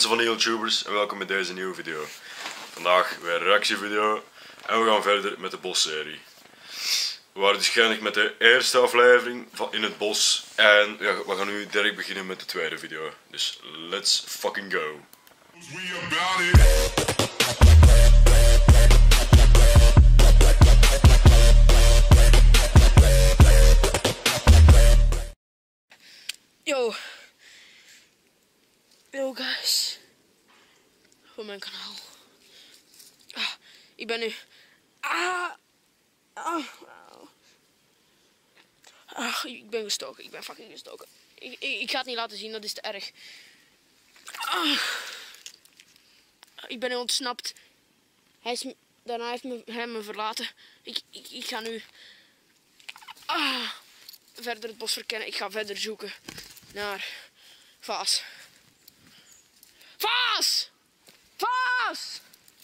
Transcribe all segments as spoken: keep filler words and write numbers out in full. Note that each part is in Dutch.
mensen van de YouTubers en welkom bij deze nieuwe video. Vandaag weer een reactievideo en we gaan verder met de bosserie. We waren dus geëindigd met de eerste aflevering van In het Bos en ja, we gaan nu direct beginnen met de tweede video. Dus let's fucking go. Yo. Yo guys. Voor mijn kanaal. Ah, ik ben nu. Ah. Ah. Ah, ik ben gestoken. Ik ben fucking gestoken. Ik, ik, ik ga het niet laten zien, dat is te erg. Ah. Ik ben nu ontsnapt. Hij is, daarna heeft me, hij me verlaten. Ik, ik, ik ga nu ah, verder het bos verkennen. Ik ga verder zoeken naar Vaas. Vaas! Vaas!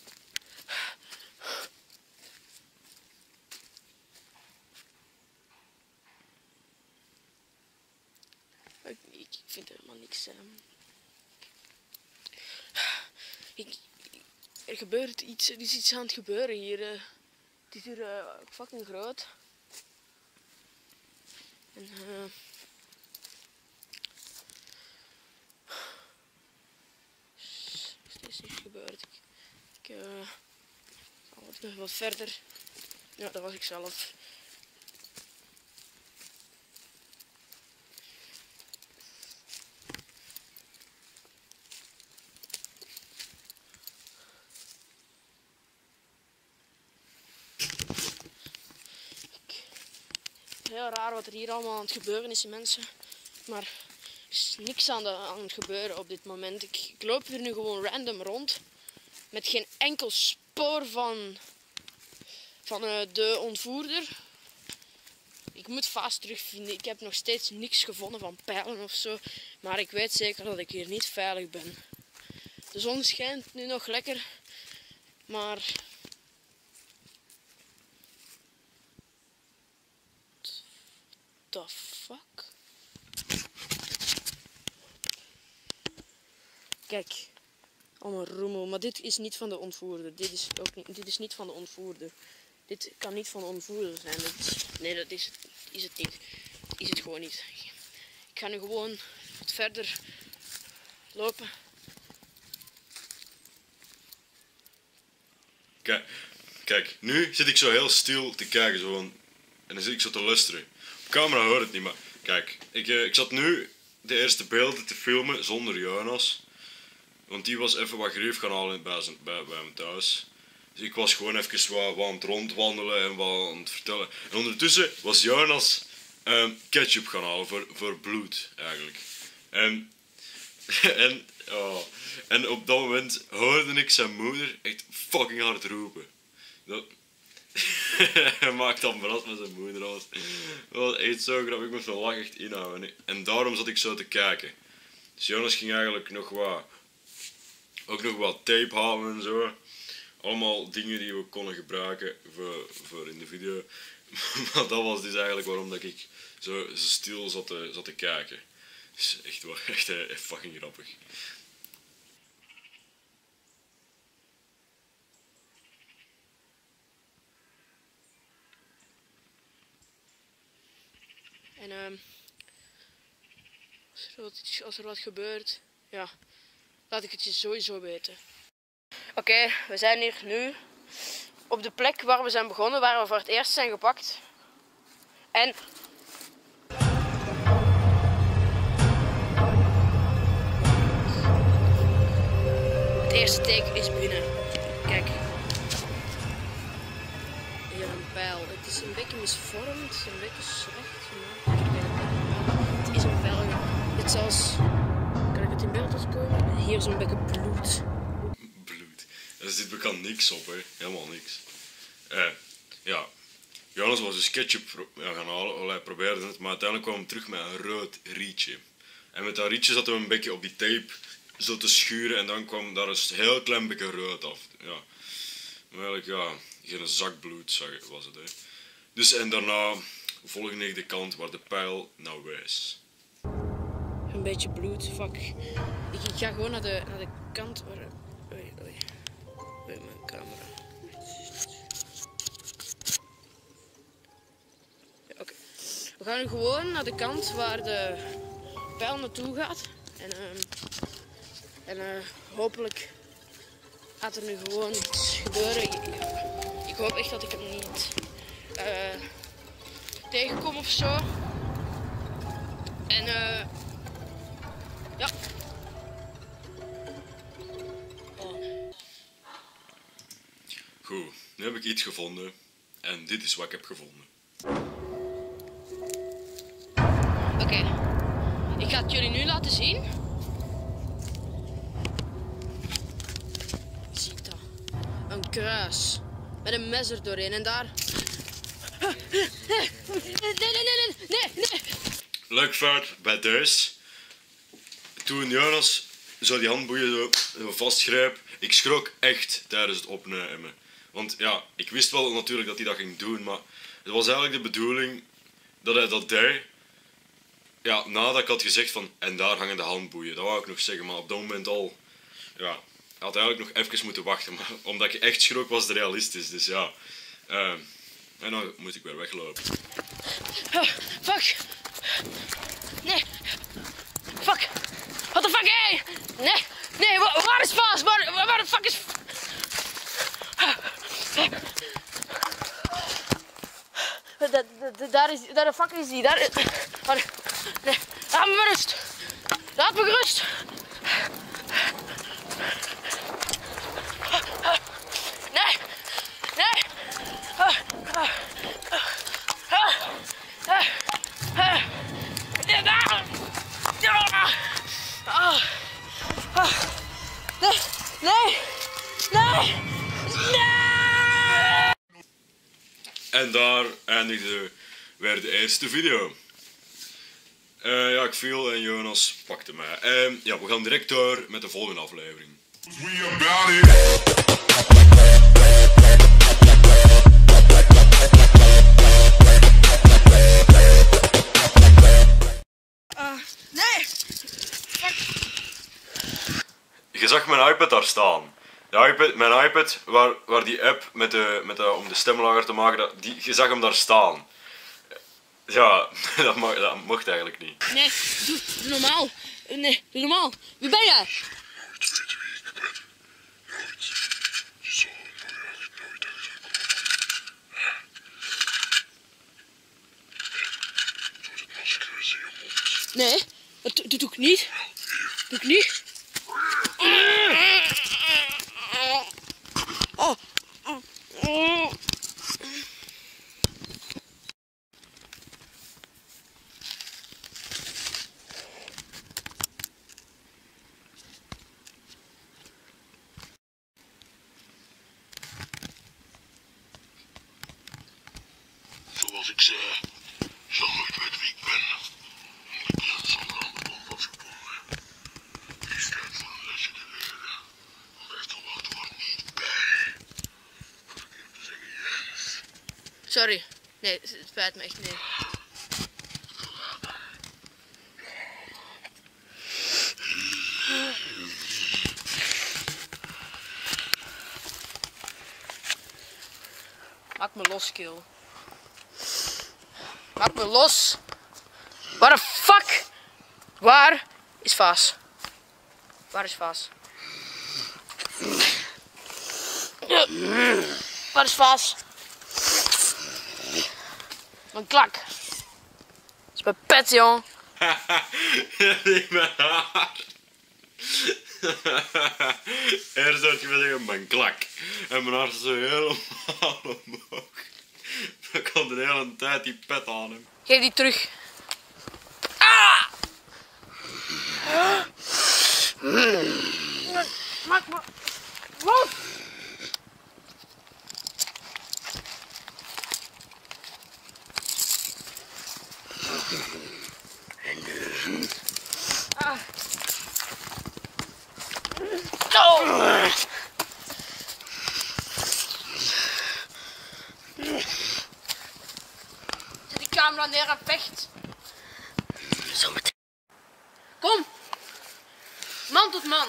Ik, ik vind er helemaal niks. Um. Ik, er gebeurt iets, er is iets aan het gebeuren hier. Uh, het is hier uh, fucking groot. En uh, is niks gebeurd. Ik, ik uh, wat, nog wat verder. Ja, dat was ik zelf. Heel raar wat er hier allemaal aan het gebeuren is, mensen. Maar er is niks aan, de, aan het gebeuren op dit moment. Ik, ik loop hier nu gewoon random rond. Met geen enkel spoor van, van uh, de ontvoerder. Ik moet Vaas terugvinden. Ik heb nog steeds niks gevonden van pijlen of zo. Maar ik weet zeker dat ik hier niet veilig ben. De zon schijnt nu nog lekker. Maar the fuck? Kijk, allemaal rommel, maar dit is niet van de ontvoerder. Dit is ook niet, dit is niet van de ontvoerder. Dit kan niet van de ontvoerder zijn. Dit is, nee, dat is, is het niet. Is het gewoon niet. Ik ga nu gewoon wat verder lopen. Kijk, kijk, nu zit ik zo heel stil te kijken zo van, en dan zit ik zo te luisteren. Op camera hoor het niet, maar kijk, ik, uh, ik zat nu de eerste beelden te filmen zonder Jonas. Want die was even wat grief gaan halen bij, zijn, bij, bij hem thuis. Dus ik was gewoon even wat, wat aan het rondwandelen en wat aan het vertellen. En ondertussen was Jonas um, ketchup gaan halen voor, voor bloed eigenlijk. En, en, oh, en op dat moment hoorde ik zijn moeder echt fucking hard roepen. Dat... Hij maakt dan brand met zijn moeder. Dat was, dat was echt zo grappig. Ik moest mijn lach echt inhouden. En daarom zat ik zo te kijken. Dus Jonas ging eigenlijk nog wat, ook nog wat tape halen en zo. Allemaal dingen die we konden gebruiken voor, voor in de video. Maar dat was dus eigenlijk waarom dat ik zo, zo stil zat te, zat te kijken. Dus echt, echt, echt fucking grappig. En um, als, er wat, als er wat gebeurt, ja, laat ik het je sowieso weten. Oké, okay, we zijn hier nu op de plek waar we zijn begonnen, waar we voor het eerst zijn gepakt. En het eerste teken is binnen. Kijk. Hier een pijl. Het is een beetje misvormd, een beetje slecht gemaakt. Het is een pijl. Het is zelfs, kan ik het in beeld laten komen? Hier zo'n beetje bloed. Bloed. Er zit bekend niks op, hè. Helemaal niks. Eh, ja. Jonas was dus ketchup gaan halen, hij probeerde het, maar uiteindelijk kwam hij terug met een rood rietje. En met dat rietje zaten we een beetje op die tape zo te schuren en dan kwam daar een heel klein beetje rood af. Ja. Maar eigenlijk, ja, geen zak bloed was het, hè. Dus en daarna volgde ik de kant waar de pijl nou wijst. Een beetje bloed. Fuck. Ik, ik ga gewoon naar de, naar de kant waar... Oei, oei. Oei, mijn camera. Ja, oké. Okay. We gaan nu gewoon naar de kant waar de pijl naartoe gaat. En, uh, en uh, hopelijk gaat er nu gewoon iets gebeuren. Ik, ik hoop echt dat ik hem niet uh, tegenkom of zo. En uh, ja. Oh. Goed, nu heb ik iets gevonden. En dit is wat ik heb gevonden. Oké, okay. Ik ga het jullie nu laten zien. Ziet dat? Een kruis. Met een mes er doorheen en daar... Nee, nee, nee, nee, nee, nee. Leuk feit bij thuis. Toen Jonas zo die handboeien zo, zo vastgreep, ik schrok echt tijdens het opnemen. Want ja, ik wist wel natuurlijk dat hij dat ging doen, maar het was eigenlijk de bedoeling dat hij dat deed. Ja, nadat ik had gezegd van, en daar hangen de handboeien, dat wou ik nog zeggen, maar op dat moment al, ja, ik had eigenlijk nog even moeten wachten, maar omdat ik echt schrok was het realistisch, dus ja. Uh, en dan moet ik weer weglopen. Oh, fuck! Nee! Fuck! What the fuck, hey! Nee! Nee, waar, waar is Vaas? Waar, waar, waar de fuck is... Da, da, daar is... Daar de fuck is die? Daar... Waar, nee, laat me gerust! Laat me gerust! Nee! Nee! Nee! Nee! Nee! En daar eindigde weer de eerste video. Uh, ja, ik viel en Jonas pakte mij. Uh, ja, we gaan direct door met de volgende aflevering. Uh, nee! Je zag mijn iPad daar staan. De iPad, mijn iPad, waar, waar die app met de, met de, om de stem lager te maken, dat, die, je zag hem daar staan. Ja, dat, mag, dat mocht eigenlijk niet. Nee, doe, doe normaal. Nee, doe normaal. Wie ben jij? Nooit weten wie ik ben. Nooit. Je zal nooit, nooit achterkomen. Doe het masker eens in je mond. Nee, dat doe, doe ik niet. Doe ik niet. Oh. Oh. Zoals ik zei, je zal nooit weten wie ik ben. Ik ben zonder aan de boom vastgebonden. Het is tijd voor een lesje te leren. Blijf dan wachtwoord niet bij. Verkeerd te zeggen, Jens. Sorry. Nee, het spijt me echt, nee. Maak me los, kill. Maak me los. Waar de fuck? Waar is Vaas? Waar is Vaas? Waar is Vaas? Mijn klak. Dat is mijn pet, jong. Niet mijn haar. Eerst zou je wel zeggen, mijn klak. En mijn haar is zo helemaal omhoog. Ik had de hele tijd die pet aan hem. Geef die terug. Ah! Maak me los. Ah. Oh. Zet die camera neer en vecht. Zometeen. Kom. man.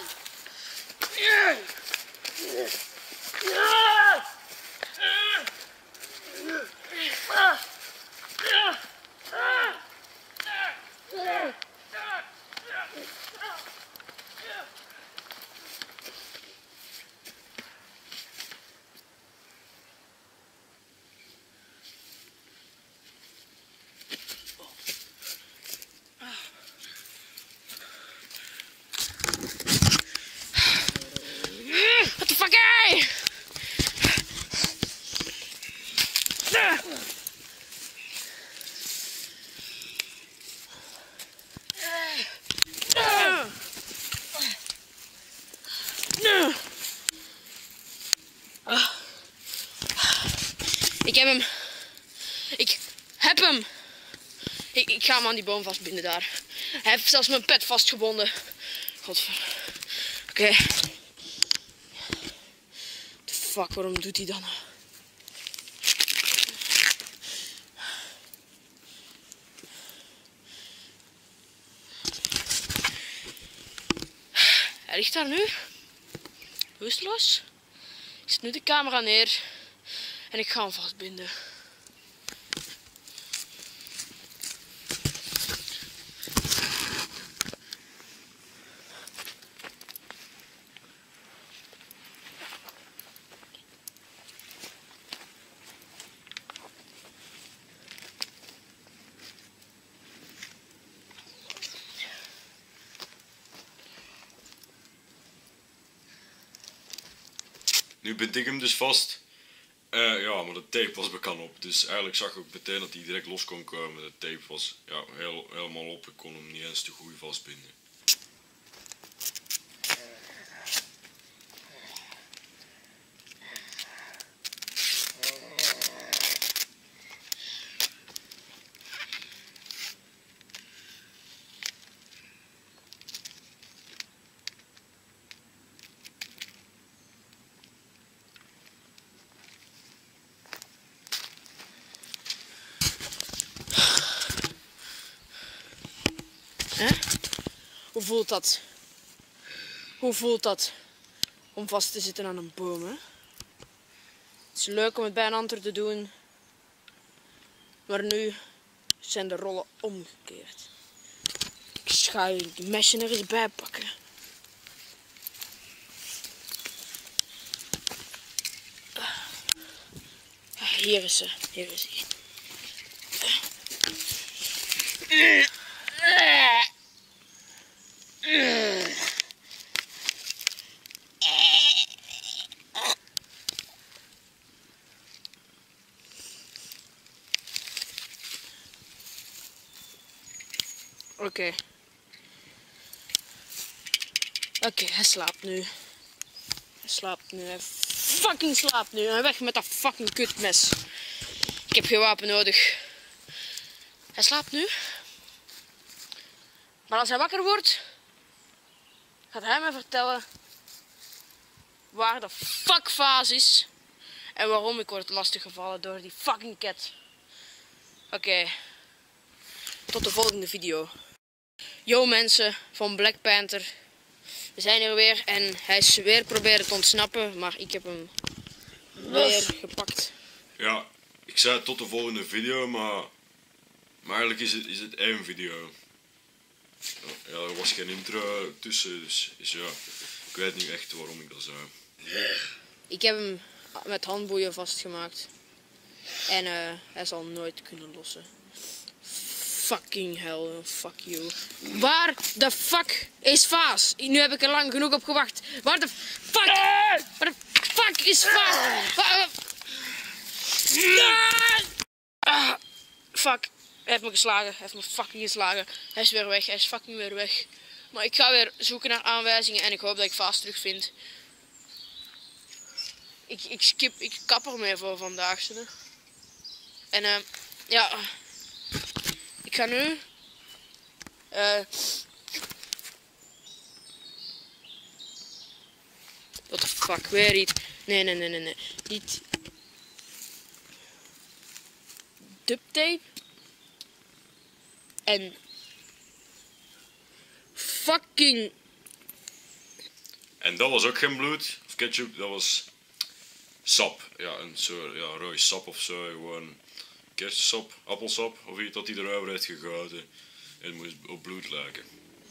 What the fuck, hey? Ik heb hem. Ik heb hem. Ik, ik ga hem aan die boom vastbinden daar. Hij heeft zelfs mijn pet vastgebonden. Godver. Oké. Okay. The fuck, waarom doet hij dan? Hij ligt daar nu. Bewusteloos. Ik zet nu de camera neer. En ik ga hem vastbinden. Nu bind ik hem dus vast. Uh, ja, maar de tape was bekend op. Dus eigenlijk zag ik ook meteen dat hij direct los kon komen. De tape was ja, heel, helemaal op. Ik kon hem niet eens te goed vastbinden. Huh? Hoe voelt dat? Hoe voelt dat om vast te zitten aan een boom? Hè? Het is leuk om het bij een ander te doen, maar nu zijn de rollen omgekeerd. Ik ga je die mesje er eens bij pakken. Hier is ze, hier is hij. Oké. Okay. Oké, okay, hij slaapt nu. Hij slaapt nu. Hij fucking slaapt nu. En weg met dat fucking kutmes. Ik heb geen wapen nodig. Hij slaapt nu. Maar als hij wakker wordt, gaat hij mij vertellen waar de fuck Vaas is. En waarom ik word lastiggevallen door die fucking cat. Oké. Okay. Tot de volgende video. Yo mensen van Black Panther. We zijn er weer en hij is weer proberen te ontsnappen. Maar ik heb hem weer gepakt. Ja, ik zei tot de volgende video, maar, maar eigenlijk is het, is het één video. Ja, er was geen intro tussen, dus, dus ja, ik weet niet echt waarom ik dat zei. Ik heb hem met handboeien vastgemaakt. En uh, hij zal nooit kunnen lossen. Fucking hell, fuck you. Waar de fuck is Vaas? Nu heb ik er lang genoeg op gewacht. Waar de fuck? Waar de fuck is Vaas? Ah, fuck. Hij heeft me geslagen. Hij heeft me fucking geslagen. Hij is weer weg. Hij is fucking weer weg. Maar ik ga weer zoeken naar aanwijzingen en ik hoop dat ik Vaas terugvind. Ik, ik skip, ik kap ermee voor vandaag. Zo. En uh, ja... Ik ga nu... Uh, what the fuck, weer iets. Nee, nee, nee, nee, nee. Niet... Duct tape. En... Fucking... En dat was ook geen bloed of ketchup, dat was sap. Ja, een soort ja, rode sap of zo. Gewoon kersensap, appelsap of iets dat hij erover heeft gegoten. En het moest op bloed lijken.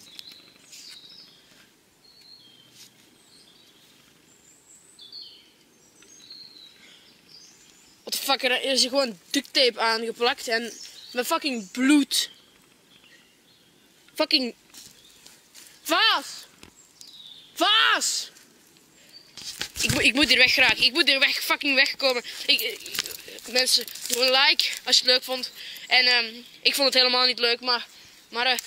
What the fuck, er is er gewoon duct tape aangeplakt en met fucking bloed. Fucking... Vaas! Vaas! Ik, mo ik moet hier weg geraken. Ik moet hier weg, fucking wegkomen. Ik, ik, mensen, doe een like als je het leuk vond. En um, ik vond het helemaal niet leuk, maar... Maar uh,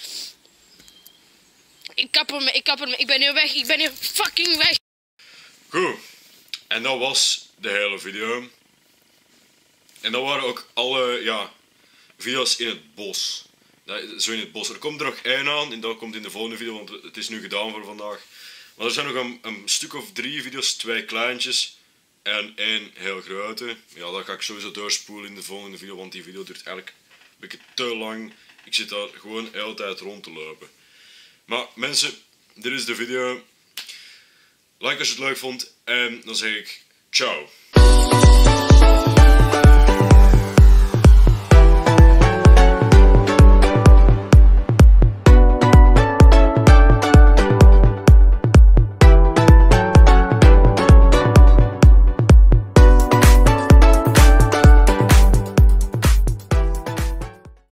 ik kap ermee, ik kap ermee. Ik ben hier weg, ik ben hier fucking weg. Goed. En dat was de hele video. En dat waren ook alle, ja, video's in het bos. Zo in het bos. Er komt er nog één aan en dat komt in de volgende video, want het is nu gedaan voor vandaag. Maar er zijn nog een, een stuk of drie video's, twee kleintjes en één heel grote. Ja, dat ga ik sowieso doorspoelen in de volgende video, want die video duurt eigenlijk een beetje te lang. Ik zit daar gewoon de hele tijd rond te lopen. Maar mensen, dit is de video. Like als je het leuk vond en dan zeg ik ciao.